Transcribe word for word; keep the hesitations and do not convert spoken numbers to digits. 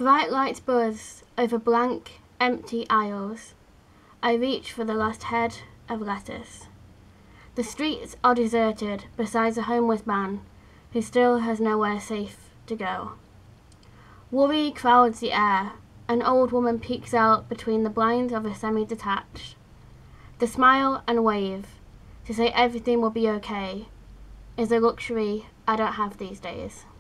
Bright lights buzz over blank, empty aisles. I reach for the last head of lettuce. The streets are deserted beside a homeless man who still has nowhere safe to go. Worry crowds the air. An old woman peeks out between the blinds of a semi-detached. The smile and wave to say everything will be okay is a luxury I don't have these days.